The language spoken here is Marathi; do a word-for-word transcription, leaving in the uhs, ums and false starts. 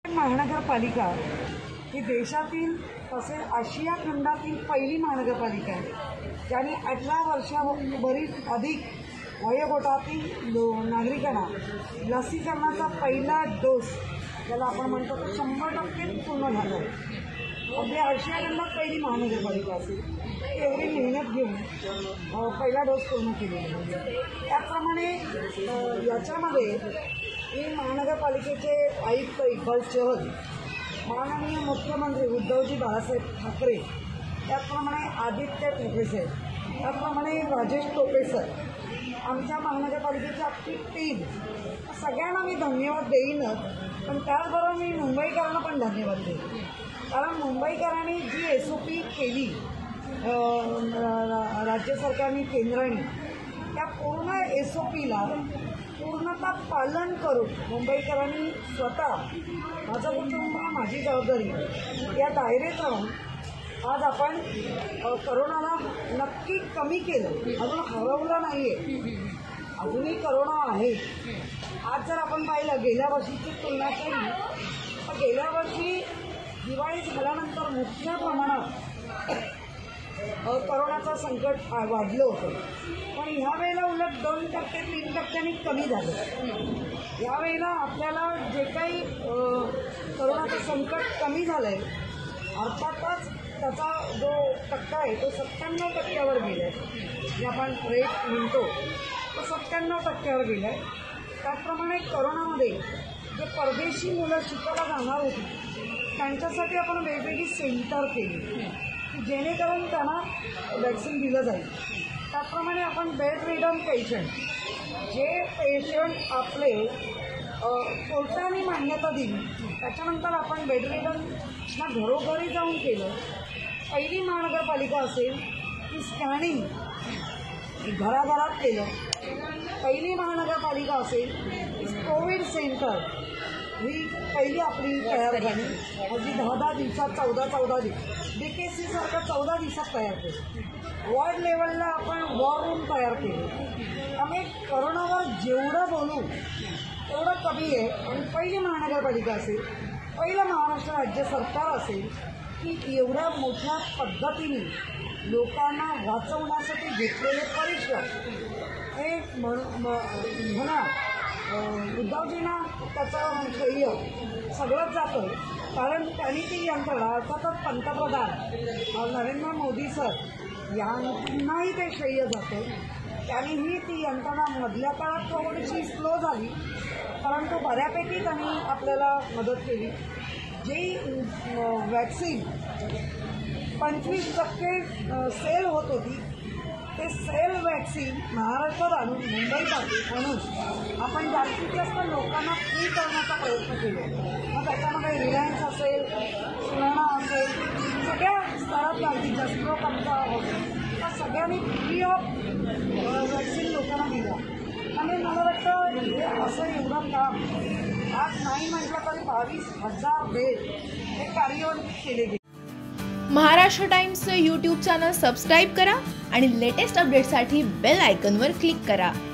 महानगरपालिका ही देशातील तसेच आशिया खंडातील पहिली महानगरपालिका आहे ज्याने अठरा वर्षावरील अधिक वयोगटातील लो नागरिकांना लसीकरणाचा पहिला डोस ज्याला आपण म्हणतो तो शंभर टक्के पूर्ण झाला आहे। अगदी आशिया खंडात पहिली महानगरपालिका असेल एवढी मेहनत घेऊन पहिला डोस पूर्ण केलेला आहे। त्याप्रमाणे याच्यामध्ये ही महानगरपालिकेचे आयुक्त इक्बाल चहल, माननीय मुख्यमंत्री उद्धवजी बाळासाहेब ठाकरे, त्याचप्रमाणे आदित्य ठाकरे साहेब, त्याचप्रमाणे राजेश टोपे सर, आमच्या महानगरपालिकेची अख्खी टीम, सगळ्यांना मी धन्यवाद देईनच, पण त्याचबरोबर मी मुंबईकरांना पण धन्यवाद देईन। कारण मुंबईकरांनी जी एस ओ पी केली राज्य सरकारने केंद्राने, त्या पूर्ण एस ओ पीला पूर्णतः पालन करून मुंबईकरांनी स्वतः माझं कुटुंब माझी जबाबदारी या दायरेत राहून आज आपण करोनाला नक्की कमी केलं, अजून हरवलं नाही आहे, अजूनही करोना आहे। आज जर आपण पाहिलं गेल्या वर्षीची तुलना केली तर गेल्या वर्षी दिवाळी झाल्यानंतर मोठ्या प्रमाणात करोनाचं संकट वाढलं होतं, पण ह्यावेळेला उलट दोन टक्के तीन टक्क्यांनी कमी झालं। यावेळेला आपल्याला जे काही करोनाचं संकट कमी झालं आहे, अर्थातच त्याचा जो टक्का आहे तो सत्त्याण्णव टक्क्यावर गेला आहे, जे आपण रेट म्हणतो तो सत्त्याण्णव टक्क्यावर गेला आहे। त्याचप्रमाणे करोनामध्ये जे परदेशी मुलं शिकायला जाणार होती त्यांच्यासाठी आपण वेगवेगळी सेंटर केली की जेणेकरून त्यांना वॅक्सिन दिलं जाईल। त्याचप्रमाणे आपण बेड रिडन पेशंट, जे पेशंट आपले कोर्टाने मान्यता दिली त्याच्यानंतर आपण बेड रिडनना घरोघरी जाऊन केलं। पहिली महानगरपालिका असेल की स्कॅनिंग घराघरात केलं, पहिली महानगरपालिका असेल कोविड सेंटर ही पहिली आपली तयार झाली, अगदी दहा दहा दिवसात चौदा चौदा दिवस डी के सी सारखं चौदा दिवसात तयार केलं। वॉर्ड लेवलला आपण वॉर रूम तयार केले। त्यामुळे करोनावर जेवढं बोलू तेवढं कमी आहे। आणि पहिली महानगरपालिका असेल, पहिलं महाराष्ट्र राज्य सरकार असेल की एवढ्या मोठ्या पद्धतीने लोकांना वाचवण्यासाठी घेतलेले परिश्रम हे म्हणा उद्धवजींना त्याचं श्रेय सगळंच जातं। कारण त्यांनी ती यंत्रणा अर्थातच पंतप्रधान नरेंद्र मोदी सर यांनाही ते श्रेय जातं। त्यांनीही ती यंत्रणा मधल्या काळात थोडीशी स्लो झाली, परंतु बऱ्यापैकी त्यांनी आपल्याला मदत केली। जी वॅक्सिन पंचवीस टक्के सेल होत होती ते सेल वॅक्सिन महाराष्ट्रात आणून मुंबईत आणून आपण जास्तीत जास्त लोकांना फ्री करण्याचा प्रयत्न केला। मग त्याच्यामध्ये रिलायन्स असेल, सुनाना असेल, सगळ्या स्तरात अगदी जसलोक आमचा होतो त्या सगळ्यांनी फ्री ऑफ वॅक्सिन लोकांना दिला। आणि मला वाटतं हे असं एवढं काम आज नाही म्हटलं तरी बावीस हजार बेड हे कार्यान्वित केले गेले। Maharashtra times YouTube channel subscribe करा आणि लेटेस्ट अपडेटसाठी बेल आयकॉनवर क्लिक करा।